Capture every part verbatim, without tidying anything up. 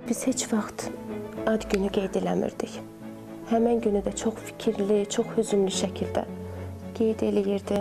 Biz heç vaxt ad günü qeyd eləmirdik. Həmən günü də çox fikirli, çox hüzünlü şəkildə qeyd eləyirdi.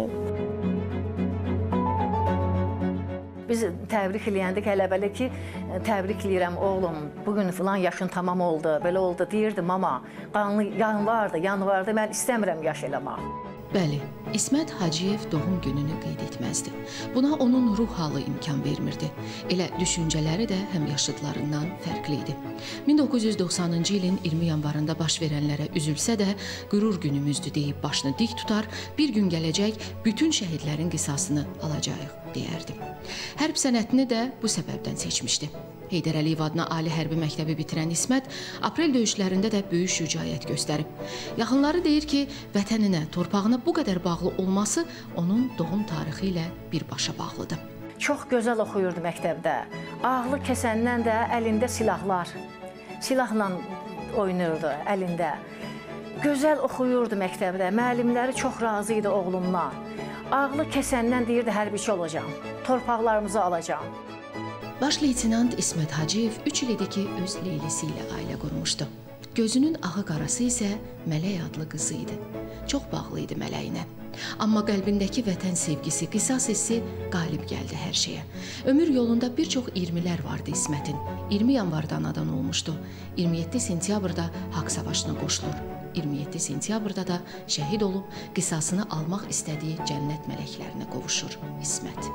Biz təbrik eləyəndik, hələ belə ki, təbrik eləyirəm oğlum, bugün filan yaşın tamam oldu, belə oldu, deyirdim, amma qanlı yanvardı, yanvardı, mən istəmirəm yaş eləmək. Bəli, İsmət Hacıyev doğum gününü qeyd etməzdi. Buna onun ruh halı imkan vermirdi. Elə düşüncələri də həm yaşıdlarından fərqli idi. min doqquz yüz doxsanıncı ilin iyirmi yanvarında baş verənlərə üzülsə də, qürur günümüzdür deyib başını dik tutar, bir gün gələcək bütün şəhidlərin qisasını alacağıq, deyərdi. Hərb sənətini də bu səbəbdən seçmişdi. Heydər Əliyev adına Ali Hərbi məktəbi bitirən İsmət, aprel döyüşlərində də böyük şücaət göstərib. Yaxınları deyir ki, vətəninə, torpağına bu qədər bağlı olması onun doğum tarixi ilə birbaşa bağlıdır. Çox gözəl oxuyurdu məktəbdə. Ağlı kəsəndən də əlində silahlar, silahla oynayırdı əlində. Gözəl oxuyurdu məktəbdə, müəllimləri çox razı idi oğlumdan. Ağlı kəsəndən deyirdi, hərbiçi olacağım, torpaqlarımızı alacağım. Baş leytenant İsmət Hacıyev üç il idi ki, öz Leylisi ilə ailə qurmuşdu. Gözünün ağı qarası isə Mələk adlı qızı idi. Çox bağlı idi Mələyinə. Amma qəlbindəki vətən sevgisi, qisas hissi qalib gəldi hər şeyə. Ömür yolunda bir çox iyirmilər vardı İsmətin. iyirmi yanvarda anadan olmuşdu. iyirmi yeddi sentyabrda Haqq savaşına qoşulur. iyirmi yeddi sentyabrda da şəhid olub, qisasını almaq istədiyi cənnət mələklərinə qovuşur İsmət.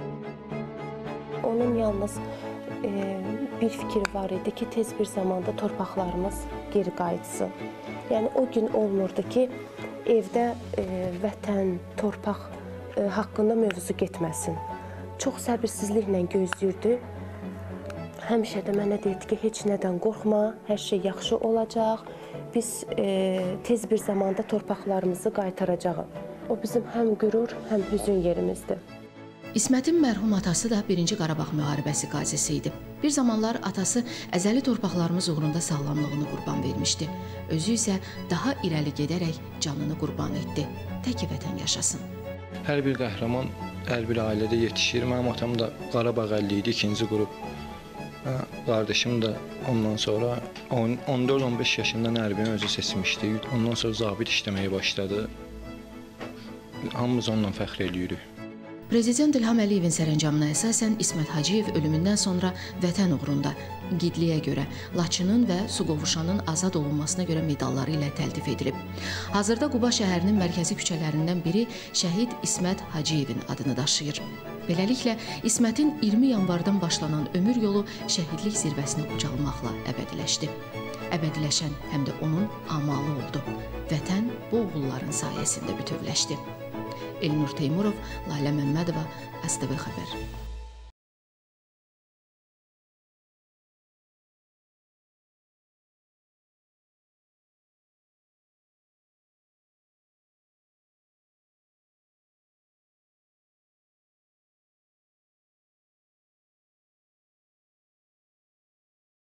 Onun yalnız e, bir fikir var idi ki, tez bir zamanda torpaqlarımız geri qayıtsın. Yəni o gün olmurdu ki, evdə e, vətən, torpaq e, haqqında mövzu getməsin. Çox səbirsizliklə gözləyirdi. Həmişə də mənə deyirdi ki, heç nədən qorxma, hər şey yaxşı olacaq. Biz e, tez bir zamanda torpaqlarımızı qaytaracağıq. O bizim həm qürur, həm hüzün yerimizdir. İsmətin mərhum atası da birinci Qarabağ müharibəsi qazisi idi. Bir zamanlar atası əzəli torpaqlarımız uğrunda sağlamlığını qurban vermişdi. Özü isə daha irəli gedərək canını qurban etdi. Təki vətən yaşasın. Hər bir qəhrəman hər bir ailədə yetişir. Mənim atam da Qarabağ əlli idi, ikinci qrup. Qardaşım da ondan sonra on dörd on beş yaşından hərbini özü seçmişdi. Ondan sonra zabit işləməyə başladı. Hamımız onunla fəxr edirik. Prezident İlham Əliyevin sərəncamına əsasən İsmət Hacıyev ölümündən sonra vətən uğrunda igidliyə görə Laçının və Suqovuşanın azad olunmasına görə medalları ilə təltif edilib. Hazırda Quba şəhərinin mərkəzi küçələrindən biri şəhid İsmət Hacıyevin adını daşıyır. Beləliklə, İsmətin iyirmi yanvardan başlanan ömür yolu şəhidlik zirvəsinə ucalmaqla əbədiləşdi. Əbədiləşən həm də onun amalı oldu. Vətən bu oğulların sayəsində bütövləşdi. Elnur Teymurov, Lalə Məmmədova, S T V Xəbər.